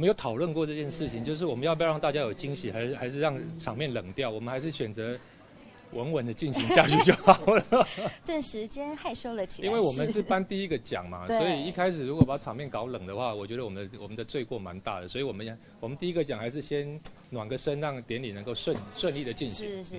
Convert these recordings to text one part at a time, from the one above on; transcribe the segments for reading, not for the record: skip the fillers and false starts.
们有讨论过这件事情，就是我们要不要让大家有惊喜，还是让场面冷掉？我们还是选择稳稳的进行下去就好了。 顿时间害羞了起来。 因为我们是颁第一个奖嘛，所以一开始如果把场面搞冷的话，我觉得我们的罪过蛮大的。所以我们第一个奖还是先暖个身，让典礼能够顺利的进行。 是。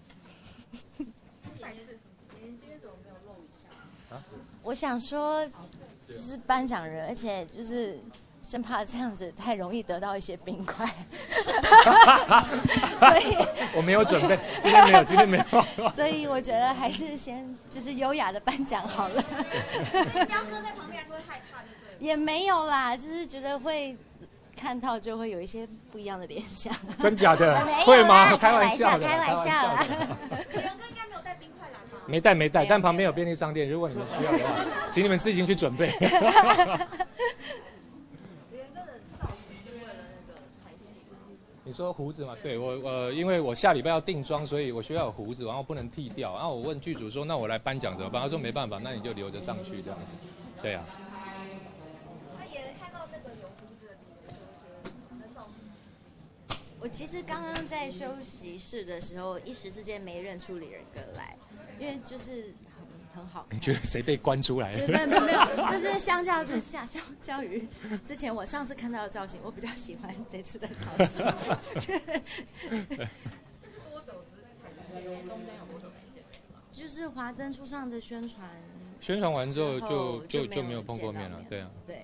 我想说，就是颁奖人，而且就是生怕这样子太容易得到一些冰块，所以我没有准备，今天没有， 所以我觉得还是先就是优雅的颁奖好了。 彪哥在旁边还是会害怕，对不对？ 也没有啦，就是觉得会看到就会有一些不一样的联想。 真假的？会吗？开玩笑的， 开玩笑啦。 李仁哥应该没有带冰块来吧？ 没带，但旁边有便利商店，如果你们需要的话，请你们自行去准备。 李仁哥的造型是为了那个拍戏吗？ 你说胡子嘛？对我因为我下礼拜要定妆，所以我需要有胡子，然后不能剃掉。然后我问剧组说，那我来颁奖怎么办？他说没办法，那你就留着上去这样子。对啊。 那也看到那个有胡子的李仁哥，觉得那造型。 我其实刚刚在休息室的时候，一时之间没认出李仁哥来，因为就是很好看。 你觉得谁被关出来？ 没有，就是相较于之前我上次看到的造型，我比较喜欢这次的造型。 多久之前中间有多久没见面了？ 就是华灯初上的宣传完之后就没有碰过面了，对啊。 对。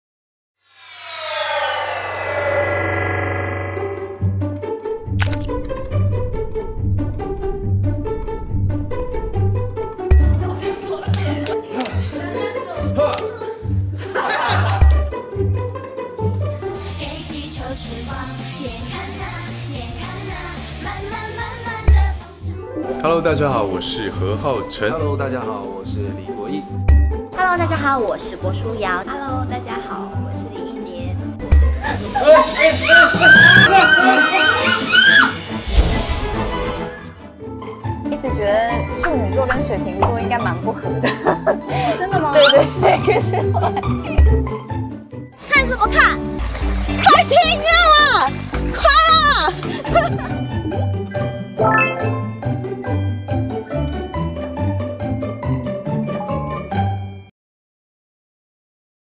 Hello， 大家好，我是何浩晨。 Hello， 大家好，我是李国毅。 Hello， 大家好，我是郭书瑶。 Hello， 大家好，我是李一洁。 一直觉得处女座跟水瓶座应该蛮不合的。真的吗？对，可是后来看什么看？快停啊！